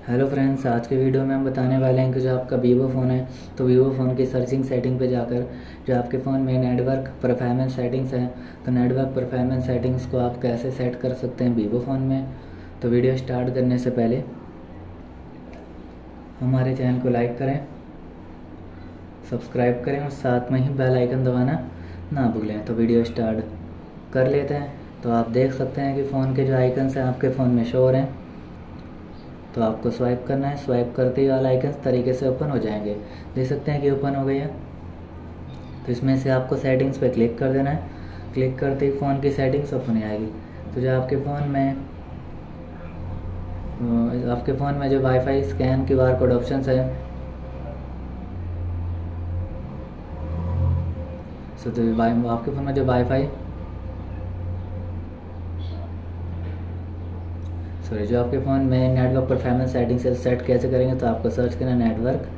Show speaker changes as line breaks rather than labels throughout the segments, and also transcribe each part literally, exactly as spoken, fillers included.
Hello friends, आज के video में हम बताने वाले हैं कि जो आपका वीवो फ़ोन है तो वीवो फ़ोन की सर्चिंग सेटिंग पे जाकर जो आपके फ़ोन में नेटवर्क परफॉर्मेंस सेटिंग्स है तो नेटवर्क परफॉर्मेंस सेटिंग्स को आप कैसे सेट कर सकते हैं वीवो फ़ोन में। तो वीडियो स्टार्ट करने से पहले हमारे चैनल को लाइक करें, सब्सक्राइब करें और साथ में ही बेल आइकन दबाना ना भूलें। तो वीडियो स्टार्ट कर लेते हैं। तो आप देख सकते हैं कि फ़ोन के जो आइकन्स हैं आपके फ़ोन में शो हो रहे हैं। तो आपको स्वाइप करना है, स्वाइप करते ही वाला आइकन्स तरीके से ओपन हो जाएंगे। देख सकते हैं कि ओपन हो गई है। तो इसमें से आपको सेटिंग्स पे क्लिक कर देना है। क्लिक करते ही फ़ोन की सेटिंग्स ओपन आएगी। तो जो आपके फ़ोन में आपके फ़ोन में जो wifi scan Q R code option है सो तो आपके फ़ोन में जो वाईफाई सॉरी जो आपके फ़ोन में नेटवर्क परफॉर्मेंस सेटिंग से सेट कैसे करेंगे, तो आपको सर्च करना नेटवर्क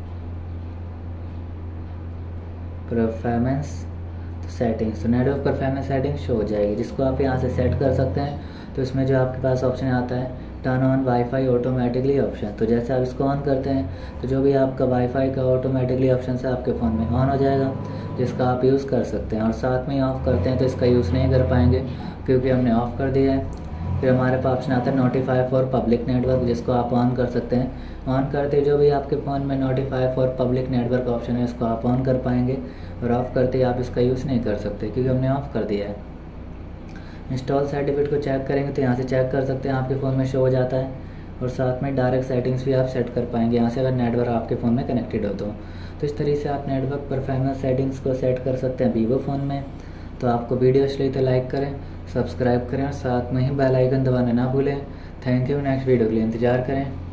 परफॉर्मेंस सेटिंग्स। तो नेटवर्क परफॉर्मेंस सेटिंग शो हो जाएगी, जिसको आप यहाँ से सेट कर सकते हैं। तो इसमें जो आपके पास ऑप्शन आता है turn on wifi automatically option. तो जैसे आप इसको ऑन करते हैं तो जो भी आपका वाईफाई का ऑटोमेटिकली ऑप्शन है आपके फ़ोन में ऑन हो जाएगा, जिसका आप यूज़ कर सकते हैं। और साथ में ही ऑफ़ करते हैं तो इसका यूज़ नहीं कर पाएंगे क्योंकि हमने ऑफ़ कर दिया है। फिर हमारे पास ऑप्शन आता है नोटिफाई फॉर पब्लिक नेटवर्क, जिसको आप ऑन कर सकते हैं। ऑन करते जो भी आपके फ़ोन में notify for public network option है इसको आप ऑन कर पाएंगे, और ऑफ़ करते आप इसका यूज़ नहीं कर सकते क्योंकि हमने ऑफ़ कर दिया है। इंस्टॉल सर्टिफिकेट को चेक करेंगे तो यहाँ से चेक कर सकते हैं, आपके फ़ोन में शो हो जाता है। और साथ में डायरेक्ट सेटिंग्स भी आप सेट कर पाएंगे यहाँ से, अगर नेटवर्क आपके फ़ोन में कनेक्टेड हो तो। तो इस तरीके से आप नेटवर्क परफॉर्मेंस सेटिंग्स को सेट कर सकते हैं वीवो फ़ोन में। तो आपको वीडियो अच्छी लगी तो लाइक करें, सब्सक्राइब करें और साथ में ही बेल आइकन दबाना ना भूलें। Thank you. नेक्स्ट वीडियो के लिए इंतज़ार करें।